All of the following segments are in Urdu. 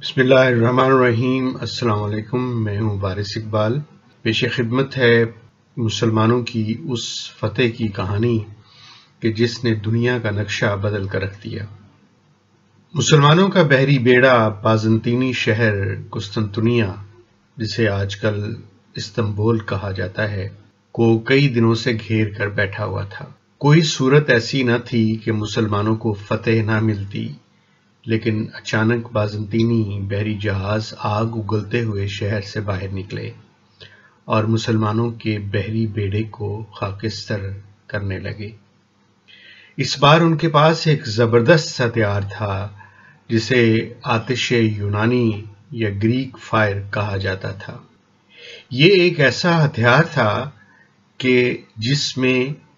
بسم اللہ الرحمن الرحیم۔ السلام علیکم، میں ہوں وارث اقبال۔ پیش خدمت ہے مسلمانوں کی اس فتح کی کہانی کہ جس نے دنیا کا نقشہ بدل کر رکھ دیا۔ مسلمانوں کا بحری بیڑا بازنطینی شہر قسطنطنیہ، جسے آج کل استنبول کہا جاتا ہے، کو کئی دنوں سے گھیر کر بیٹھا ہوا تھا۔ کوئی صورت ایسی نہ تھی کہ مسلمانوں کو فتح نہ ملتی، لیکن اچانک بازنطینی بحری جہاز آگ اگلتے ہوئے شہر سے باہر نکلے اور مسلمانوں کے بحری بیڑے کو خاکستر کرنے لگے۔ اس بار ان کے پاس ایک زبردست ہتھیار تھا جسے آتش یونانی یا گریک فائر کہا جاتا تھا۔ یہ ایک ایسا ہتھیار تھا کہ جس میں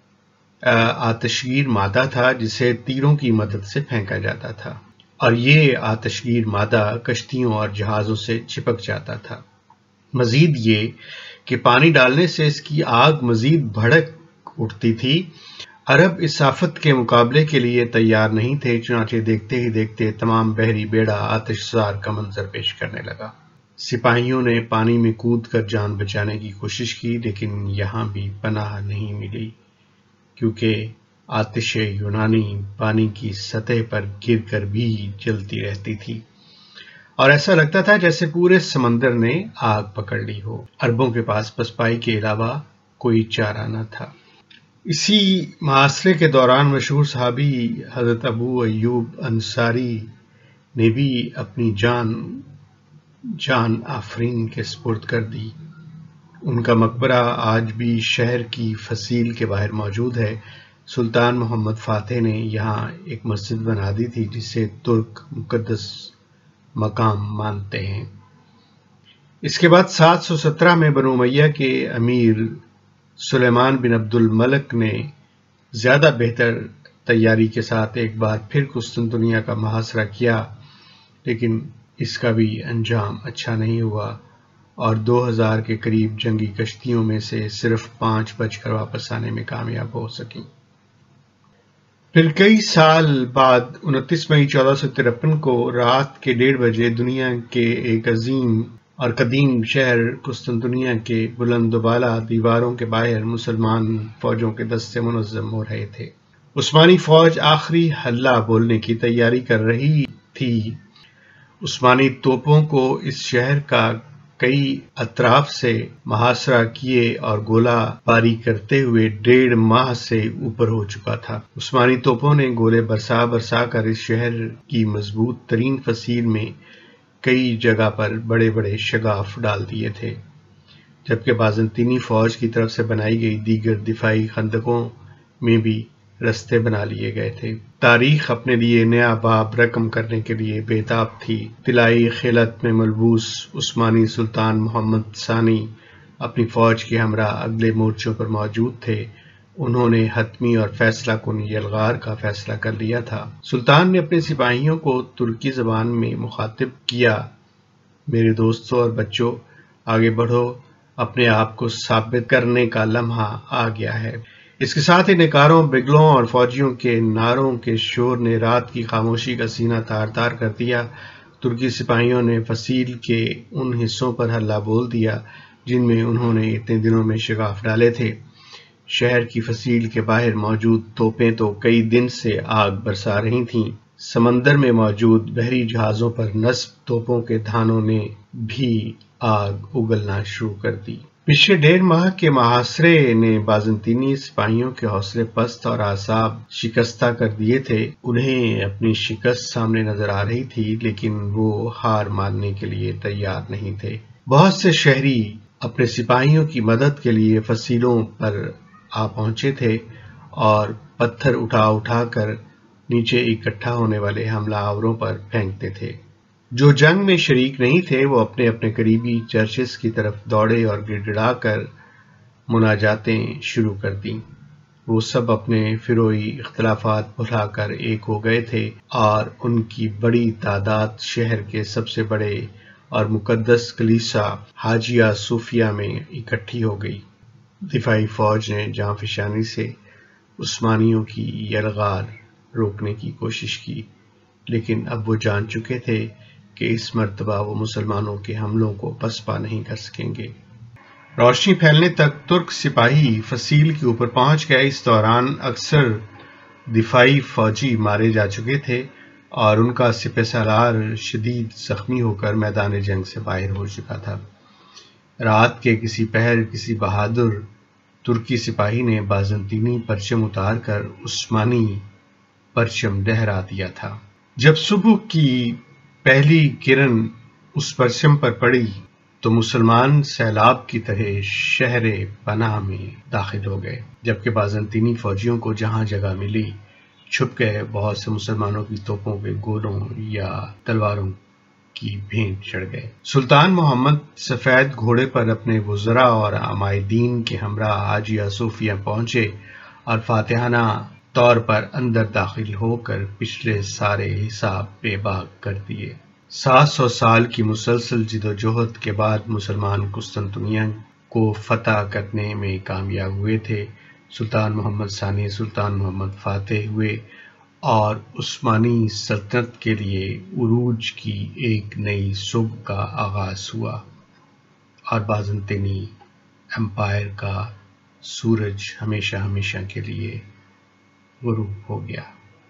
آتشگیر مادہ تھا جسے تیروں کی مدد سے پھینکا جاتا تھا، اور یہ آتشگیر مادہ کشتیوں اور جہازوں سے چپک جاتا تھا۔ مزید یہ کہ پانی ڈالنے سے اس کی آگ مزید بھڑک اٹھتی تھی۔ عرب اس آفت کے مقابلے کے لیے تیار نہیں تھے، چنانچہ دیکھتے ہی دیکھتے تمام بحری بیڑا آتش زار کا منظر پیش کرنے لگا۔ سپاہیوں نے پانی میں کود کر جان بچانے کی کوشش کی، لیکن یہاں بھی پناہ نہیں ملی، کیونکہ آتش یونانی پانی کی سطح پر گر کر بھی جلتی رہتی تھی، اور ایسا لگتا تھا جیسے پورے سمندر نے آگ پکڑ لی ہو۔ عربوں کے پاس پسپائی کے علاوہ کوئی چارہ نہ تھا۔ اسی محاصرے کے دوران مشہور صحابی حضرت ابو ایوب انصاری نے بھی اپنی جان آفرین کے سپرد کر دی۔ ان کا مقبرہ آج بھی شہر کی فصیل کے باہر موجود ہے۔ سلطان محمد فاتح نے یہاں ایک مسجد بنا دی تھی جسے ترک مقدس مقام مانتے ہیں۔ اس کے بعد 717 میں بنو امیہ کے امیر سلیمان بن عبد الملک نے زیادہ بہتر تیاری کے ساتھ ایک بار پھر قسطنطنیہ کا محاصرہ کیا، لیکن اس کا بھی انجام اچھا نہیں ہوا، اور 2000 کے قریب جنگی کشتیوں میں سے صرف 5 بچ کر واپس آنے میں کامیاب ہو سکیں۔ پھر کئی سال بعد 29 مئی 1453 کو رات کے 1:30 بجے دنیا کے ایک عظیم اور قدیم شہر قسطنطنیہ کے بلند و بالا دیواروں کے باہر مسلمان فوجوں کے دستے منظم ہو رہے تھے۔ عثمانی فوج آخری حلہ بولنے کی تیاری کر رہی تھی۔ عثمانی توپوں کو اس شہر کا کئی اطراف سے محاصرہ کیے اور گولہ باری کرتے ہوئے 1.5 ماہ سے اوپر ہو چکا تھا۔ عثمانی توپوں نے گولے برسا کر اس شہر کی مضبوط ترین فصیل میں کئی جگہ پر بڑے بڑے شگاف ڈال دیے تھے، جبکہ بازنطینی فوج کی طرف سے بنائی گئی دیگر دفاعی خندقوں میں بھی رستے بنا لیے گئے تھے۔ تاریخ اپنے لیے نیا باب رقم کرنے کے لیے بےتاب تھی۔ طلائی خلعت میں ملبوس عثمانی سلطان محمد ثانی اپنی فوج کے ہمراہ اگلے مورچوں پر موجود تھے۔ انہوں نے حتمی اور فیصلہ کن یلغار کا فیصلہ کر لیا تھا۔ سلطان نے اپنے سپاہیوں کو ترکی زبان میں مخاطب کیا: میرے دوستوں اور بچوں، آگے بڑھو، اپنے آپ کو ثابت کرنے کا لمحہ آ گیا ہے۔ اس کے ساتھ ہی نکاروں، بگلوں اور فوجیوں کے نعروں کے شور نے رات کی خاموشی کا سینہ تار تار کر دیا۔ ترکی سپاہیوں نے فصیل کے ان حصوں پر حلہ بول دیا جن میں انہوں نے اتنے دنوں میں شگاف ڈالے تھے۔ شہر کی فصیل کے باہر موجود توپیں تو کئی دن سے آگ برسا رہی تھیں۔ سمندر میں موجود بحری جہازوں پر نصب توپوں کے دھانوں نے بھی آگ اگلنا شروع کر دی۔ پچھلے 1.5 ماہ کے محاصرے نے بازنطینی سپاہیوں کے حوصلے پست اور اعصاب شکستہ کر دیے تھے۔ انہیں اپنی شکست سامنے نظر آ رہی تھی، لیکن وہ ہار ماننے کے لیے تیار نہیں تھے۔ بہت سے شہری اپنے سپاہیوں کی مدد کے لیے فصیلوں پر آ پہنچے تھے اور پتھر اٹھا کر نیچے اکٹھا ہونے والے حملہ آوروں پر پھینکتے تھے۔ جو جنگ میں شریک نہیں تھے وہ اپنے اپنے قریبی چرچز کی طرف دوڑے اور گڑ گڑا کر مناجاتیں شروع کر دیں۔ وہ سب اپنے فروعی اختلافات بھلا کر ایک ہو گئے تھے، اور ان کی بڑی تعداد شہر کے سب سے بڑے اور مقدس کلیسا حاجیہ صوفیہ میں اکٹھی ہو گئی۔ دفاعی فوج نے جاں فشانی سے عثمانیوں کی یلغار روکنے کی کوشش کی، لیکن اب وہ جان چکے تھے کہ اس مرتبہ وہ مسلمانوں کے حملوں کو پسپا نہیں کر سکیں گے۔ روشنی پھیلنے تک ترک سپاہی فصیل کے اوپر پہنچ گئے۔ اس دوران اکثر دفاعی فوجی مارے جا چکے تھے اور ان کا سپہ سالار شدید زخمی ہو کر میدان جنگ سے باہر ہو چکا تھا۔ رات کے کسی پہر کسی بہادر ترکی سپاہی نے بازنطینی پرچم اتار کر عثمانی پرچم لہرا دیا تھا۔ جب صبح کی پہلی کرن اس پرچم پر پڑی تو مسلمان سیلاب کی طرح شہر پناہ میں داخل ہو گئے، جبکہ بازنطینی فوجیوں کو جہاں جگہ ملی چھپ گئے۔ بہت سے مسلمانوں کی توپوں کے گولوں یا تلواروں کی بھینٹ چڑھ گئے۔ سلطان محمد سفید گھوڑے پر اپنے وزراء اور عمائدین کے ہمراہ حاجیہ صوفیہ پہنچے اور فاتحانہ طور پر اندر داخل ہو کر پچھلے سارے حساب بے باک کر دیے۔ 700 سال کی مسلسل جدوجہد کے بعد مسلمان قسطنطنیہ کو فتح کرنے میں کامیاب ہوئے تھے۔ سلطان محمد ثانی سلطان محمد فاتح ہوئے اور عثمانی سلطنت کے لیے عروج کی ایک نئی صبح کا آغاز ہوا اور بازنطینی امپائر کا سورج ہمیشہ ہمیشہ کے لیے غروب ہو گیا۔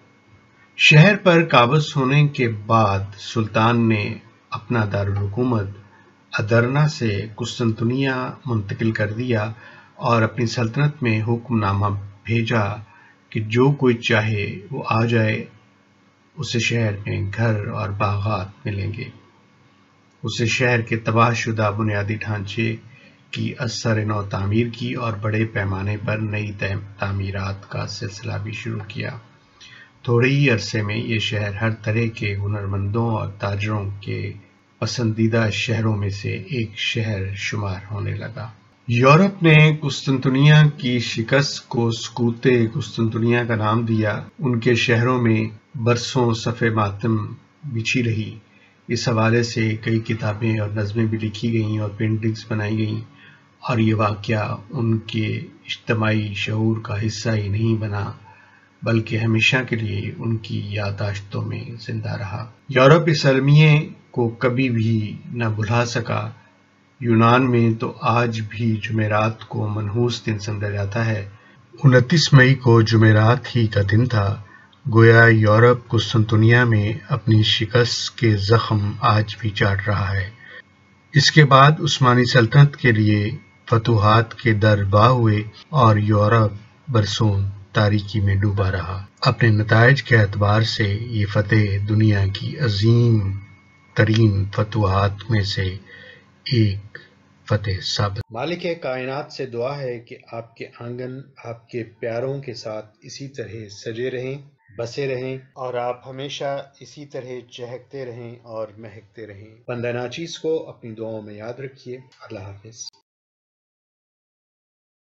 شہر پر قابض ہونے کے بعد سلطان نے اپنا دارالحکومت ادرنا سے قسطنطنیہ منتقل کر دیا اور اپنی سلطنت میں حکم نامہ بھیجا کہ جو کوئی چاہے وہ آ جائے، اسے شہر میں گھر اور باغات ملیں گے۔ اسے شہر کے تباہ شدہ بنیادی ڈھانچے کی از سر نو تعمیر کی اور بڑے پیمانے پر نئی تعمیرات کا سلسلہ بھی شروع کیا۔ تھوڑے ہی عرصے میں یہ شہر ہر طرح کے ہنرمندوں اور تاجروں کے پسندیدہ شہروں میں سے ایک شہر شمار ہونے لگا۔ یورپ نے قسطنطنیہ کی شکست کو سقوط قسطنطنیہ کا نام دیا۔ ان کے شہروں میں برسوں صف ماتم بچھی رہی۔ اس حوالے سے کئی کتابیں اور نظمیں بھی لکھی گئیں اور پینٹنگز بنائی گئیں، اور یہ واقعہ ان کے اجتماعی شعور کا حصہ ہی نہیں بنا بلکہ ہمیشہ کے لیے ان کی یادداشتوں میں زندہ رہا۔ یورپ اس المیے کو کبھی بھی نہ بھلا سکا۔ یونان میں تو آج بھی جمعرات کو منحوس دن سمجھا جاتا ہے۔ 29 مئی کو جمعرات ہی کا دن تھا۔ گویا یورپ قسطنطنیہ میں اپنی شکست کے زخم آج بھی چاٹ رہا ہے۔ اس کے بعد عثمانی سلطنت کے لیے فتوحات کے در باہ ہوئے اور یورپ برسوں تاریکی میں ڈوبا رہا۔ اپنے نتائج کے اعتبار سے یہ فتح دنیا کی عظیم ترین فتوحات میں سے ایک فتح ثابت۔ مالک کائنات سے دعا ہے کہ آپ کے آنگن آپ کے پیاروں کے ساتھ اسی طرح سجے رہیں، بسے رہیں، اور آپ ہمیشہ اسی طرح چہکتے رہیں اور مہکتے رہیں۔ بندہ ناچیز کو اپنی دعاؤں میں یاد رکھیے۔ اللہ حافظ۔